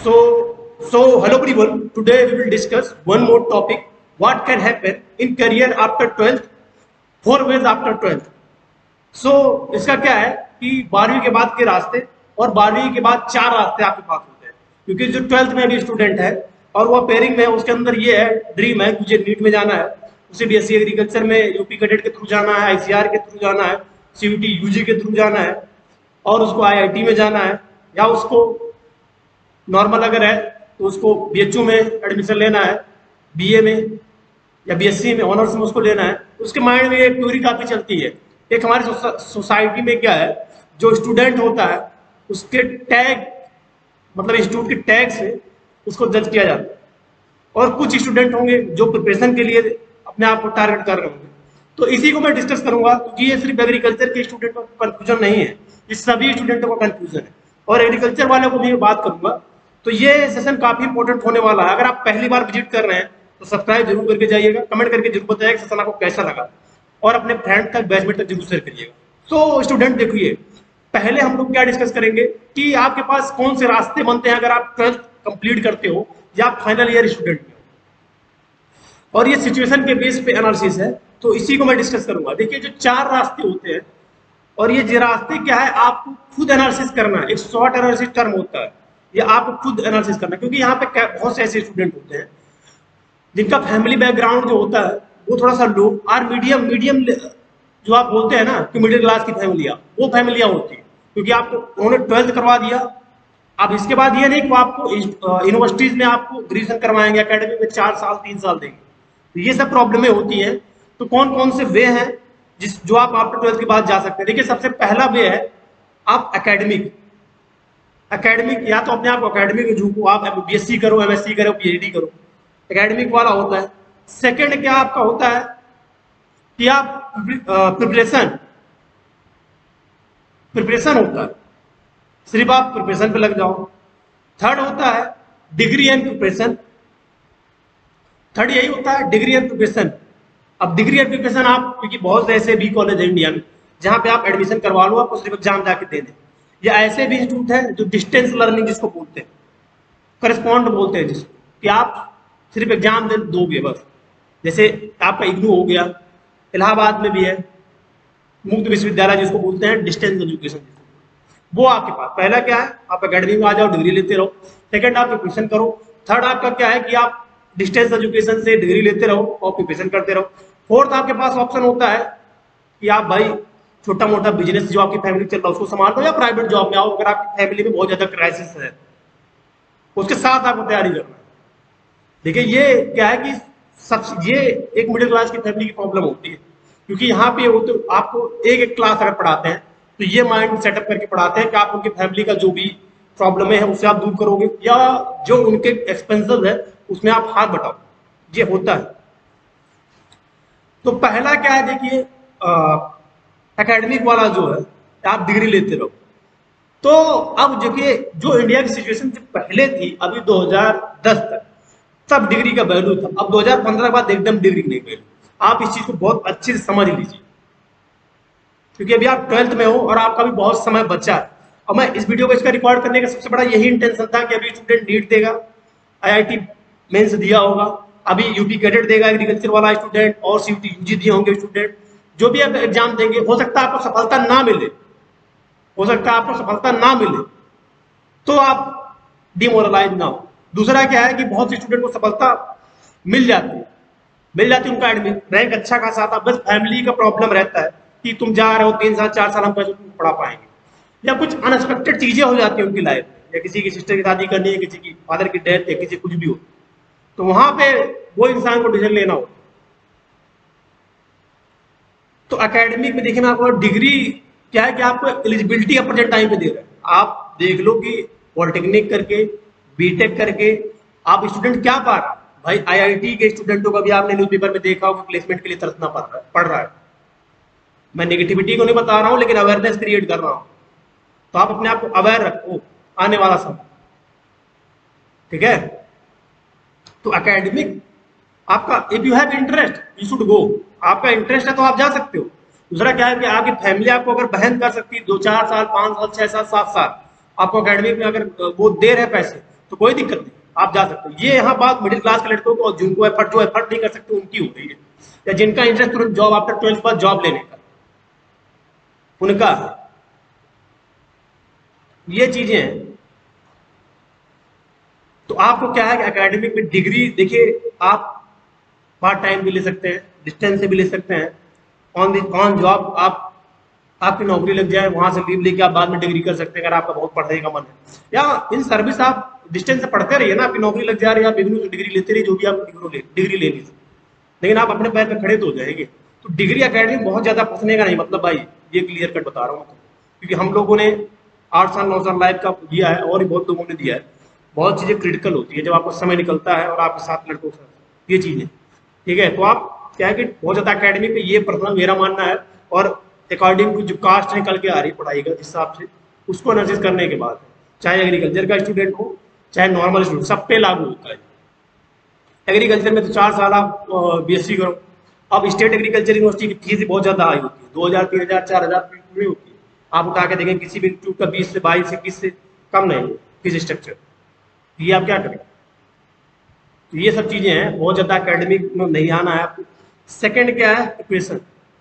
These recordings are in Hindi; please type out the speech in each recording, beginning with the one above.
Hello everyone. Today we will discuss one more topic. What can happen in career after 12th? 4 ways after 12th. इसका क्या है कि 12वीं के बाद के रास्ते और 12वीं के बाद 4 रास्ते आपके पास होते हैं, क्योंकि जो 12th में अभी स्टूडेंट है और वो पेयरिंग में है, उसके अंदर ये है ड्रीम है, मुझे नीट में जाना है, उसे बीएससी एग्रीकल्चर में यूपी कैडेट के थ्रू जाना है, आईसीआर के थ्रू जाना है, सीयूटी यूजी के थ्रू जाना है और उसको आईआईटी में जाना है, या उसको नॉर्मल अगर है तो उसको बीएचयू में एडमिशन लेना है, बीए में या बीएससी में ऑनर्स में उसको लेना है। उसके माइंड में एक थ्योरी काफी चलती है। एक हमारी सोसाइटी में क्या है, जो स्टूडेंट होता है उसके टैग मतलब इंस्टीट्यूट के टैग से उसको जज किया जाता है, और कुछ स्टूडेंट होंगे जो प्रिपरेशन के लिए अपने आप को टारगेट कर रहे होंगे। तो इसी को मैं डिस्कस करूंगा, क्योंकि ये सिर्फ एग्रीकल्चर के स्टूडेंट को कंफ्यूजन नहीं है, ये सभी स्टूडेंटों को कंफ्यूजन है, और एग्रीकल्चर वालों को भी बात करूंगा। तो ये सेशन काफी इंपॉर्टेंट होने वाला है। अगर आप पहली बार विजिट कर रहे हैं तो सब्सक्राइब जरूर करके जाइएगा, कमेंट करके जरूर बताइएगा सेशन आपको कैसा लगा, और अपने फ्रेंड तक बैचमेट तक जरूर शेयर करिएगा। तो स्टूडेंट देखिए, पहले हम लोग क्या डिस्कस करेंगे कि आपके पास कौन से रास्ते बनते हैं अगर आप 12th कंप्लीट करते हो या फाइनल ईयर स्टूडेंट में हो, और ये सिचुएशन के बेस पे एनालिसिस है, तो इसी को मैं डिस्कस करूंगा। देखिए, जो 4 रास्ते होते हैं, और ये जो रास्ते क्या है आपको खुद एनालिसिस करना है। एक शॉर्ट एनालिसिस टर्म होता है, ये आपको खुद एनालिसिस करना है, क्योंकि यहाँ पे बहुत से ऐसे स्टूडेंट होते हैं जिनका फैमिली बैकग्राउंड जो होता है वो थोड़ा सा लो और मीडियम जो आप बोलते हैं ना कि मिडिल क्लास की फैमिलियां, वो फैमिलियां होती है, क्योंकि आपको उन्होंने 12th करवा दिया। अब इसके बाद ये नहीं कि आपको यूनिवर्सिटीज में आपको ग्रेजुएशन करवाएंगे, एकेडमी में 4 साल 3 साल देंगे, तो ये सब प्रॉब्लमें होती हैं। तो कौन कौन से वे हैं जो आप आफ्टर 12th के बाद जा सकते हैं? देखिए, सबसे पहला वे है आप एकेडमिक, या तो अपने आप को एकेडमिक झूको, आप बीएससी करो, एमएससी करो, पीएचडी करो, एकेडमिक वाला होता है। सेकंड क्या आपका होता है कि आप प्रिपरेशन होता है, सिर्फ आप प्रिपरेशन पे लग जाओ। थर्ड होता है डिग्री एंड प्रिपरेशन, थर्ड यही होता है डिग्री एंड प्रिपरेशन। अब डिग्री एंड प्रिपरेशन आप, क्योंकि बहुत से ऐसे भी कॉलेज है इंडिया में जहां पे आप एडमिशन करवा लो, आपको सिर्फ एग्जाम जाके दे दें, या ऐसे भी इंस्टीट्यूट है जो डिस्टेंस लर्निंग जिसको बोलते हैं, करस्पॉन्ड बोलते हैं जिसको, कि आप सिर्फ एग्जाम दे दोगे बस। जैसे आपका इग्नू हो गया, इलाहाबाद में भी है मुक्त विश्वविद्यालय जिसको बोलते हैं डिस्टेंस एजुकेशन, वो आपके पास। पहला क्या है, आप एकेडमी में आ जाओ, डिग्री लेते रहो। सेकंड आप प्रिपरेशन करो। थर्ड आपका क्या है कि आप डिस्टेंस एजुकेशन से डिग्री लेते रहो और प्रिपरेशन करते रहो। फोर्थ आपके पास ऑप्शन होता है कि आप भाई छोटा मोटा बिजनेस जो आपकी फैमिली चल रहा है उसको संभाल लो, या प्राइवेट जॉब में आओ अगर आपकी फैमिली में बहुत ज्यादा क्राइसिस है, उसके साथ आपको तैयारी करना है। देखिए, ये क्या है कि ये एक मिडिल क्लास की फैमिली की प्रॉब्लम होती है, क्योंकि यहाँ पे वो तो आपको एक क्लास अगर पढ़ाते हैं तो ये माइंड सेटअप करके पढ़ाते हैं कि आप उनकी फैमिली का जो भी प्रॉब्लम है उससे आप दूर करोगे, या जो उनके एक्सपेंसेस है उसमें आप हाथ बटाओ, ये होता है। तो पहला क्या है, देखिए एकेडमिक वाला जो है आप डिग्री लेते रहो। तो अब देखिए, जो इंडिया की सिचुएशन जो पहले थी अभी 2010 तक तब डिग्री का वैल्यू था, अब 2015 के बाद एकदम डिग्री नहीं वैल्यू। आप इस चीज को बहुत अच्छे से समझ लीजिए, क्योंकि अभी आप 12th में हो और आपका भी बहुत समय बचा है। और मैं इस वीडियो को इसका रिकॉर्ड करने का सबसे बड़ा यही इंटेंशन था कि अभी स्टूडेंट नीट देगा, आईआईटी मेंस दिया होगा, अभी यूपी कैडेट देगा एग्रीकल्चर वाला स्टूडेंट, और सीयूटी यूजी दिए होंगे स्टूडेंट, जो भी एग्जाम देंगे, हो सकता है आपको सफलता ना मिले, तो आप डिमोरलाइज ना हो। दूसरा क्या है कि बहुत से स्टूडेंट को सफलता मिल जाती है उनका एडमिट रैंक अच्छा खासा आता, बस फैमिली का प्रॉब्लम रहता है कि तुम जा रहे हो 3 साल 4 साल हम कैसे पढ़ा पाएंगे, या कुछ अनएक्सपेक्टेड चीजें हो जाती है उनकी लाइफ में, या किसी की सिस्टर की शादी करनी है, किसी की फादर की डेथ, या किसी कुछ भी हो, तो वहां पे वो इंसान को डिसीजन लेना हो। तो एकेडमिक में देखिए, मैं आपको डिग्री क्या है कि आपको एलिजिबिलिटी अपने टाइम पे दे रहा है। आप देख लो कि पॉलिटेक्निक करके, बीटेक करके आप स्टूडेंट क्या पा रहा है। भाई आईआईटी के स्टूडेंटों का भी आपने न्यूज़पेपर में देखा होगा प्लेसमेंट के लिए तरसना पड़ रहा है। मैं नेगेटिविटी को नहीं बता रहा हूं, लेकिन अवेयरनेस क्रिएट कर रहा हूं। तो आप अपने आप को अवेयर रखो आने वाला समय, ठीक है। तो एकेडमिक आपका, if you have interest you should go, आपका इंटरेस्ट है तो आप जा सकते हो। दूसरा क्या है कि आपकी फैमिली आपको अगर बहन कर सकती है 2-4 साल 5 साल 6 साल 7 साल, आपको एकेडमिक में अगर वो दे रहे पैसे, तो कोई दिक्कत नहीं, आप जा सकते हो। ये यहाँ बात मिडिल क्लास के लड़कों को, जिनको एफर्ट जो एफर्ट नहीं कर सकते उनकी हो रही है, या जिनका इंटरेस्ट तुरंत जॉब आफ्टर 12th बाद जॉब लेने का, उनका ये चीजें हैं। तो आपको क्या है कि एकेडमिक में डिग्री देखिए, आप पार्ट टाइम भी ले सकते हैं, डिस्टेंस से भी ले सकते हैं, ऑन जॉब आप आपकी नौकरी लग जाए वहां से लीव लेके आप बाद में डिग्री कर सकते हैं अगर आपका बहुत पढ़ने का मन है, या इन सर्विस आप डिस्टेंस से पढ़ते रहिए ना, आपकी नौकरी लग जा रही है, आप डिग्री लेते रहिए, जो भी आप डिग्री ले लीजिए, लेकिन आप अपने पैर पे खड़े तो हो जाएंगे। तो डिग्री एकेडमिक बहुत ज्यादा पढ़ने का नहीं मतलब भाई, ये क्लियर कट बता रहा हूँ, क्योंकि हम लोगों ने 8 साल 9 साल लाइफ का दिया है और भी बहुत लोगों ने दिया है। बहुत चीजें क्रिटिकल होती है जब आपको समय निकलता है और आपके साथ लड़कों के साथ ये चीजें, ठीक है। तो आप क्या है कि बहुत ज्यादा एकेडमिक में ये पर्सनल मेरा मानना है, और अकॉर्डिंग टू जो कास्ट निकल के आ रही है पढ़ाई का जिस हिसाब से, उसको एनालिसिस करने के बाद, चाहे एग्रीकल्चर का स्टूडेंट हो चाहे नॉर्मल स्टूडेंट, सब पे लागू होता है। एग्रीकल्चर में तो 4 साल आप बीएससी करो। अब स्टेट एग्रीकल्चर यूनिवर्सिटी की फीस बहुत ज्यादा हाई होती है, 2000 3000 4000 नहीं होती है। आप उठा के देखें किसी भी इंस्टीट्यूट का 20 से 22 से 21 से कम नहीं फीस स्ट्रक्चर, ये आप क्या करें। तो ये सब चीजें हैं, बहुत ज्यादा एकेडमिक में नहीं आना है आपको। सेकंड क्या है, प्रिपरेशन,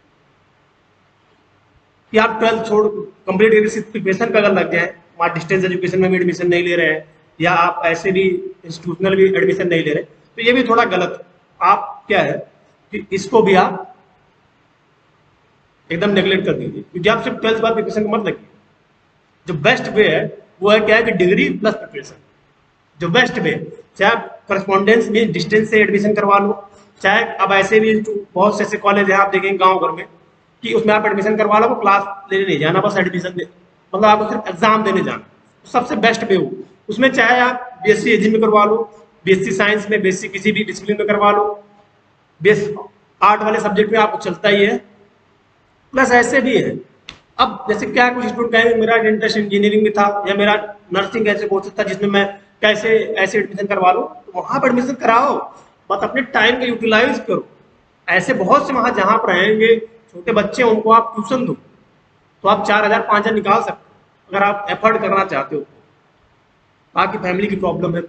कि आप 12th छोड़ कंप्लीट करके प्रिपरेशन पे अगर लग जाए, वहाँ डिस्टेंस एजुकेशन में भी एडमिशन नहीं ले रहे हैं, या आप ऐसे भी इंस्टीट्यूशनल भी एडमिशन नहीं ले रहे, तो ये भी थोड़ा गलत। आप क्या है कि इसको भी आप एकदम नेग्लेक्ट कर दीजिए, क्योंकि आप सिर्फ 12th बाद प्रिपरेशन को मत लगिए। जो बेस्ट वे है वो है क्या है कि डिग्री प्लस प्रिपरेशन, जो बेस्ट वे, चाहे आप करस्पॉन्डेंस में डिस्टेंस से एडमिशन करवा लो, चाहे अब ऐसे भी बहुत से ऐसे कॉलेज हैं आप देखेंगे गांव घर में कि उसमें आप एडमिशन करवा लो, क्लास लेने नहीं जाना, बस एडमिशन दे, मतलब आपको सिर्फ एग्जाम देने जाना, सबसे बेस्ट वे हो। उसमें चाहे आप बीएससी एजी में करवा लो, बीएससी साइंस में, बीएससी किसी भी डिसिप्लिन में करवा लो, बेस आर्ट वाले सब्जेक्ट में आपको चलता ही है, प्लस ऐसे भी है। अब जैसे क्या कुछ स्टूडेंट कहेंगे मेरा इंटरेस्ट इंजीनियरिंग में था, या मेरा नर्सिंग ऐसे कोर्स था जिसमें मैं कैसे ऐसे एडमिशन करवा लो, तो वहां पर एडमिशन कराओ, बट अपने टाइम का यूटिलाइज करो। ऐसे बहुत से वहां जहां पर रहेंगे छोटे बच्चे, उनको आप ट्यूशन दो, तो आप 4000 5000 निकाल सकते हो अगर आप एफर्ट करना चाहते हो, आपकी फैमिली की प्रॉब्लम है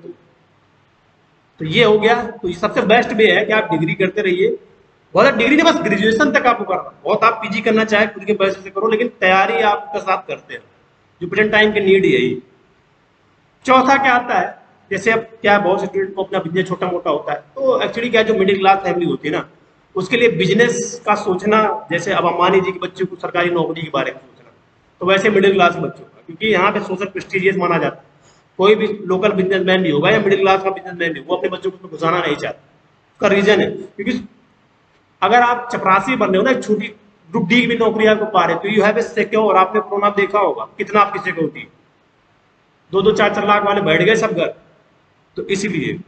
तो ये हो गया। तो ये सबसे बेस्ट वे है कि आप डिग्री करते रहिए, बहुत डिग्री नहीं बस ग्रेजुएशन तक आपको करना, बहुत आप पीजी करना चाहे खुद के पैसे से करो, लेकिन तैयारी आपके साथ करते हैं, जो प्रेजेंट टाइम की नीड यही। चौथा क्या आता है, जैसे अब क्या बहुत से स्टूडेंट को अपना बिजनेस छोटा मोटा होता है, तो एक्चुअली क्या जो मिडिल क्लास फैमिली होती है ना, उसके लिए बिजनेस का सोचना, जैसे अब अंबानी जी के बच्चों को सरकारी नौकरी के बारे में सोचना, तो वैसे मिडिल क्लास के बच्चों का, क्योंकि यहाँ पे सोशल प्रेस्टिजियस माना जाता है, कोई भी लोकल बिजनेसमैन भी होगा या मिडिल क्लास का बिजनेसमैन भी, वो अपने बच्चों को घुसाना नहीं चाहता। उसका रीजन है क्योंकि अगर आप चपरासी बन रहे हो ना, एक छोटी ग्रुप डी की भी नौकरी आपको पा रहे हो, तो यू हैव ए सिक्योर, आपने कोरोना देखा होगा कितना आपकी सिक्योरिटी, 2-2 4-4 लाख वाले बैठ गए सब घर, तो इसीलिए।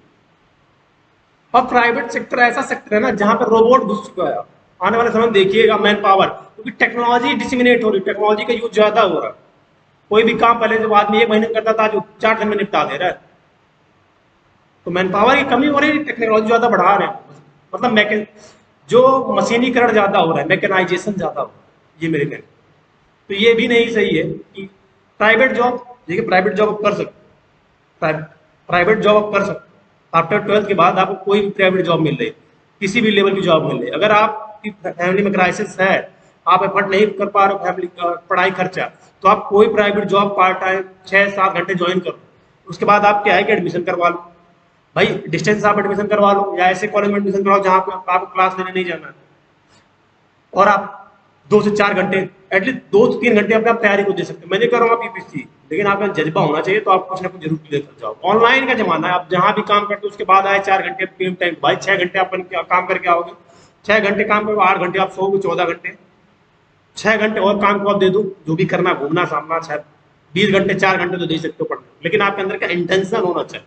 और प्राइवेट सेक्टर ऐसा सेक्टर है ना जहां पर रोबोट घुस चुका है, आने वाले समय में देखिएगा मैन पावर, क्योंकि टेक्नोलॉजी डिसिमिनेट हो रही है, टेक्नोलॉजी का यूज ज्यादा हो रहा है। कोई भी काम पहले जो आदमी 1 महीने में करता था जो 4 दिन में निपटा दे रहा है, तो मैन पावर की कमी हो रही है, टेक्नोलॉजी ज्यादा बढ़ा रहे हैं, मतलब जो मशीनीकरण ज्यादा हो रहा है, मैकेनाइजेशन ज्यादा हो रहा है, ये मेरे कहने। तो ये भी नहीं सही है कि प्राइवेट जॉब, देखिए प्राइवेट जॉब आप कर सकते, प्राइवेट जॉब आप कर सकते आफ्टर 12th के बाद, आपको कोई भी प्राइवेट जॉब मिल रही, किसी भी लेवल की जॉब मिल रही, अगर आपकी फैमिली में क्राइसिस है, आप एफर्ट नहीं कर पा रहे हो फैमिली पढ़ाई खर्चा, तो आप कोई प्राइवेट जॉब पार्ट टाइम 6-7 घंटे ज्वाइन करो, उसके बाद आप क्या है कि एडमिशन करवा लो भाई, डिस्टेंस आप एडमिशन करवा लो, या ऐसे कॉलेज में एडमिशन करवाओ जहां पे आपको क्लास लेने नहीं जाना है, और आप 2 से 4 घंटे एटलीस्ट 2 से 3 घंटे अपने आप तैयारी को दे सकते हैं। मैं नहीं कर रहा हूँ आप यूपीएससी, लेकिन आपका जज्बा होना चाहिए, तो आप कुछ ना कुछ जरूर क्लियर कर जाओ। ऑनलाइन का जमाना है, आप जहां भी काम करते हो उसके बाद आए 4 घंटे पीएम टाइम, भाई 6 घंटे आप काम करके आओगे, 6 घंटे काम करो, 8 घंटे आप सोओगे, 14 घंटे, 6 घंटे और काम को आप दे दो, जो भी करना घूमना सामना, शायद 20 घंटे 4 घंटे तो दे सकते हो पढ़ने, लेकिन आपके अंदर का इंटेंशन होना चाहिए।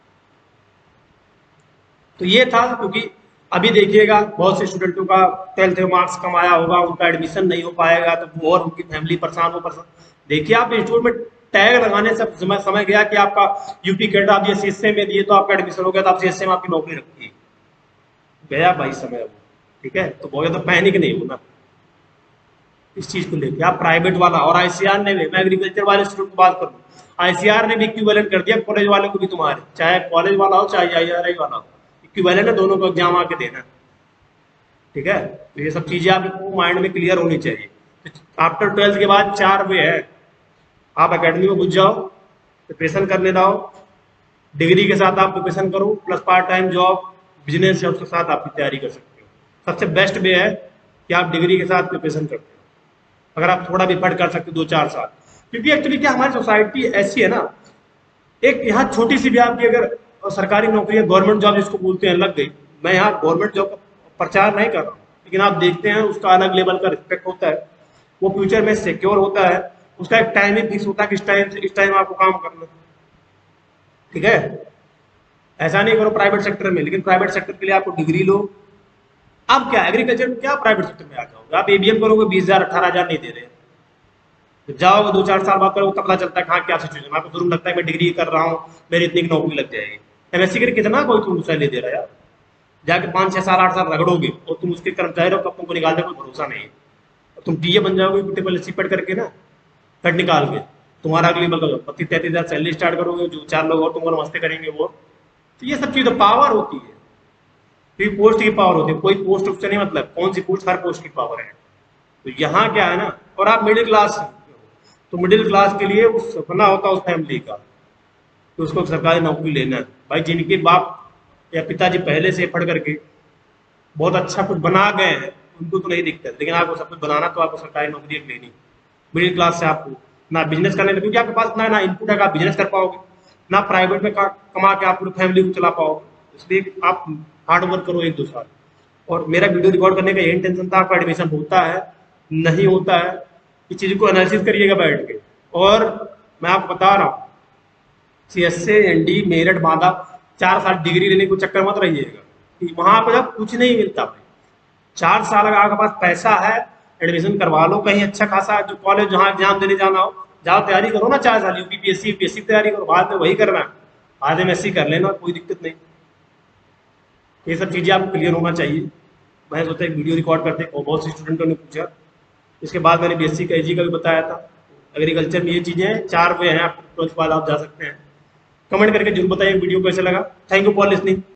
तो ये था, क्योंकि अभी देखिएगा बहुत से स्टूडेंटों का 12th में मार्क्स कम आया होगा, उनका एडमिशन नहीं हो पाएगा, तो वो और उनकी फैमिली परेशान हो परेशान। देखिए आप इंस्टीट्यूट में टैग लगाने से समय गया कि आपका यूपी कैट आप ये सीएसए में दिए तो आपका एडमिशन हो गया, तो आप सीएसए में आपकी नौकरी रखी है, गया भाई समय वो, ठीक है। तो बहुत ज्यादा पैनिक नहीं होना इस चीज को लेकर। आप प्राइवेट वाला और आईसीआर ने, मैं एग्रीकल्चर वाले स्टूडेंट की बात करूँ, आईसीआर ने भी इक्विवेलेंट कर दिया कॉलेज वाले को भी, तुम्हारे चाहे कॉलेज वाला हो चाहे आईआरआई वाला हो, इक्विवेलेंट है, दोनों को एग्जाम आके देना है। ठीक है, तो ये सब चीजें आपको माइंड में क्लियर होनी चाहिए। आफ्टर 12th के बाद 4 वे है, आप एकेडमी में घुस जाओ, प्रिपरेशन करने जाओ, डिग्री के साथ आप प्रिपरेशन करो, plus part time job, business job के साथ आप तैयारी कर सकते हो। सबसे बेस्ट वे है कि आप डिग्री के साथ प्रिपरेशन करते हो, अगर आप थोड़ा भी पढ़ कर सकते हो 2-4 साल। क्योंकि एक्चुअली क्या हमारी सोसाइटी ऐसी है ना, एक यहाँ छोटी सी भी आपकी अगर सरकारी नौकरी है, गवर्नमेंट जॉब जिसको बोलते हैं, लग गई, मैं यहाँ गवर्नमेंट जॉब का प्रचार नहीं कर रहा हूँ, लेकिन आप देखते हैं उसका अलग लेवल का रिस्पेक्ट होता है, वो फ्यूचर में सिक्योर होता है, उसका एक टाइम ही फिक्स होता है कि इस टाइम से इस टाइम आपको काम करना। ठीक है, ऐसा नहीं करो प्राइवेट सेक्टर में, लेकिन प्राइवेट सेक्टर के लिए आपको डिग्री लो। अब क्या एग्रीकल्चर में, क्या प्राइवेट सेक्टर में आ जाओगे आप, एबीएम करोगे 20,000 18,000 नहीं दे रहे, तो जाओगे 2-4 साल बाद करोगे तब पता चलता है कहाँ क्या सिचुएशन, आपको जरूर लगता है मैं डिग्री कर रहा हूँ मेरी इतनी नौकरी लग जाएगी। एमएससी करके कितना कोई तुम सैलरी दे रहा है यार, जाके 5-6 साल 8 साल रगड़ोगे और तुम उसके कर्मचारी हो, कब तुमको निकाल दे कोई भरोसा नहीं है। तुम टीए बन जाओगे टेबल सीपट करके ना, कट निकाल के, तुम्हारा अगली मतलब 32-33,000 सैलरी स्टार्ट करोगे, जो 4 लोग और तुमको नमस्ते करेंगे वो। तो ये सब चीज़ पावर होती है, क्योंकि पोस्ट की पावर होती है, कोई पोस्ट उससे नहीं मतलब, कौन सी पोस्ट, हर पोस्ट की पावर है। तो यहाँ क्या है ना, और आप मिडिल क्लास, तो मिडिल क्लास के लिए उस सपना होता है उस फैमिली का तो उसको सरकारी नौकरी लेना है। भाई जिनके बाप या पिताजी पहले से पढ़ करके बहुत अच्छा कुछ बना गए हैं उनको तो नहीं दिखता, लेकिन आपको सब कुछ बनाना तो आपको सरकारी नौकरी एक लेनी। मिडिल क्लास से आपको ना बिजनेस करने, क्योंकि आपके पास ना इनपुट है, आप बिजनेस कर पाओगे, ना प्राइवेट में कमा के आप पूरी फैमिली को चला पाओगे, इसलिए आप हार्ड वर्क करो 1-2 साल। और मेरा वीडियो रिकॉर्ड करने का यही इंटेंशन था, आपका एडमिशन होता है नहीं होता है, इस चीज़ को एनालिसिस करिएगा बैठ के। और मैं आपको बता रहा हूँ, सीएसए, एनडी, मेरठ, बांदा 4 साल डिग्री लेने को चक्कर मत रहिएगा, वहां पर जब कुछ नहीं मिलता भाई। 4 साल अगर आपके पास पैसा है, एडमिशन करवा लो कहीं अच्छा खासा, जो कॉलेज जहाँ एग्जाम देने जाना हो, जाओ तैयारी करो ना 4 साल, यूपीपीएससी यूपीएससी की तैयारी करो, बाद में वही करना है, बाद में एमएससी कर लेना, कोई दिक्कत नहीं। ये सब चीज़ें आपको क्लियर होना चाहिए। मैं सोचा एक वीडियो रिकॉर्ड करते, और बहुत से स्टूडेंटों ने पूछा, इसके बाद मैंने बीएससी का एजी का भी बताया था। एग्रीकल्चर में ये चीज़ें हैं, 4 वे हैं, आप 12th बाद आप जा सकते हैं। कमेंट करके जरूर बताइए वीडियो कैसे लगा। Thank you for listening.